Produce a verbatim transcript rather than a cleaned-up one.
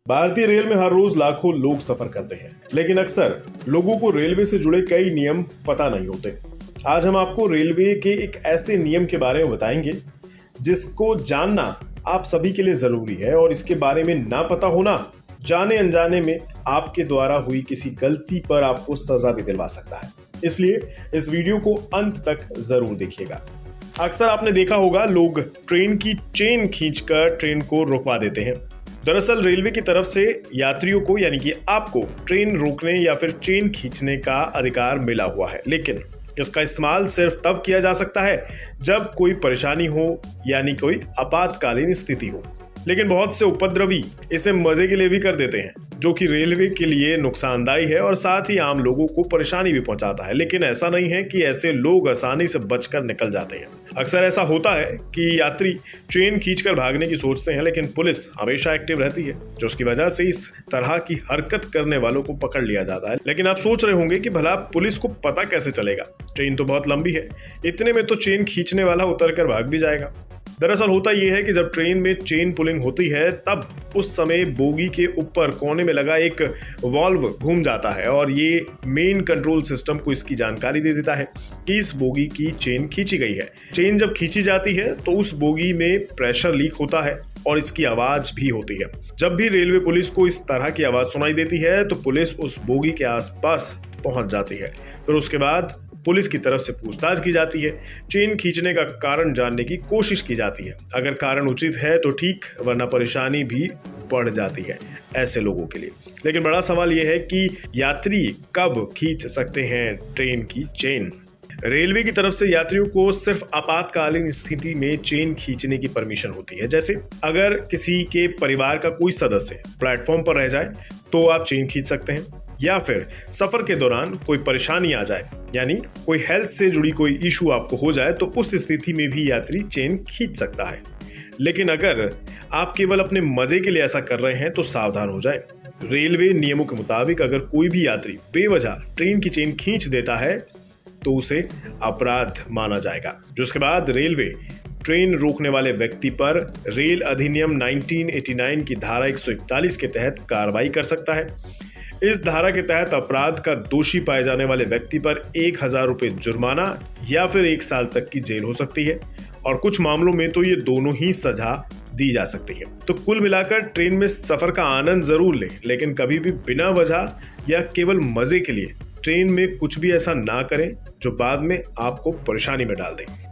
भारतीय रेल में हर रोज लाखों लोग सफर करते हैं, लेकिन अक्सर लोगों को रेलवे से जुड़े कई नियम पता नहीं होते। आज हम आपको रेलवे के एक ऐसे नियम के बारे में बताएंगे जिसको जानना आप सभी के लिए जरूरी है, और इसके बारे में ना पता होना जाने अनजाने में आपके द्वारा हुई किसी गलती पर आपको सजा भी दिलवा सकता है। इसलिए इस वीडियो को अंत तक जरूर देखिएगा। अक्सर आपने देखा होगा, लोग ट्रेन की चेन खींचकर ट्रेन को रोकवा देते हैं। दरअसल रेलवे की तरफ से यात्रियों को यानी कि आपको ट्रेन रोकने या फिर चेन खींचने का अधिकार मिला हुआ है, लेकिन इसका इस्तेमाल सिर्फ तब किया जा सकता है जब कोई परेशानी हो यानी कोई आपातकालीन स्थिति हो। लेकिन बहुत से उपद्रवी इसे मजे के लिए भी कर देते हैं, जो कि रेलवे के लिए नुकसानदायी है और साथ ही आम लोगों को परेशानी भी पहुंचाता है। लेकिन ऐसा नहीं है कि ऐसे लोग आसानी से बचकर निकल जाते हैं। अक्सर ऐसा होता है कि यात्री ट्रेन खींचकर भागने की सोचते हैं, लेकिन पुलिस हमेशा एक्टिव रहती है, जो उसकी वजह से इस तरह की हरकत करने वालों को पकड़ लिया जाता है। लेकिन आप सोच रहे होंगे कि भला पुलिस को पता कैसे चलेगा, ट्रेन तो बहुत लंबी है, इतने में तो चेन खींचने वाला उतर कर भाग भी जाएगा। दरअसल होता यह है कि जब ट्रेन में चेन पुलिंग होती है, तब उस समय बोगी के ऊपर कोने में लगा एक वॉल्व घूम जाता है और ये मेन कंट्रोल सिस्टम को इसकी जानकारी दे देता है कि इस बोगी की चेन खींची गई है। चेन जब खींची जाती है तो उस बोगी में प्रेशर लीक होता है और इसकी आवाज भी होती है। जब भी रेलवे पुलिस को इस तरह की आवाज सुनाई देती है तो पुलिस उस बोगी के आसपास पहुंच जाती है। फिर उसके बाद पुलिस की तरफ से पूछताछ की जाती है, चेन खींचने का कारण जानने की कोशिश की जाती है। अगर कारण उचित है तो ठीक, वरना परेशानी भी बढ़ जाती है ऐसे लोगों के लिए। लेकिन बड़ा सवाल यह है कि यात्री कब खींच सकते हैं ट्रेन की चेन। रेलवे की तरफ से यात्रियों को सिर्फ आपातकालीन स्थिति में चेन खींचने की परमिशन होती है। जैसे अगर किसी के परिवार का कोई सदस्य प्लेटफॉर्म पर रह जाए तो आप चेन खींच सकते हैं, या फिर सफर के दौरान कोई परेशानी आ जाए यानी कोई हेल्थ से जुड़ी कोई इशू आपको हो जाए तो उस स्थिति में भी यात्री चेन खींच सकता है। लेकिन अगर आप केवल अपने मजे के लिए ऐसा कर रहे हैं तो सावधान हो जाए। रेलवे नियमों के मुताबिक अगर कोई भी यात्री बेवजह ट्रेन की चेन खींच देता है तो उसे अपराध माना जाएगा, जिसके बाद रेलवे ट्रेन रोकने वाले व्यक्ति पर रेल अधिनियम उन्नीस सौ नवासी की धारा एक सौ इकतालीस के तहत कार्रवाई कर सकता है। इस धारा के तहत अपराध का दोषी पाए जाने वाले व्यक्ति पर एक हजार रुपए जुर्माना या फिर एक साल तक की जेल हो सकती है, और कुछ मामलों में तो ये दोनों ही सजा दी जा सकती है। तो कुल मिलाकर ट्रेन में सफर का आनंद जरूर लें, लेकिन कभी भी बिना वजह या केवल मजे के लिए ट्रेन में कुछ भी ऐसा ना करें जो बाद में आपको परेशानी में डाल दे।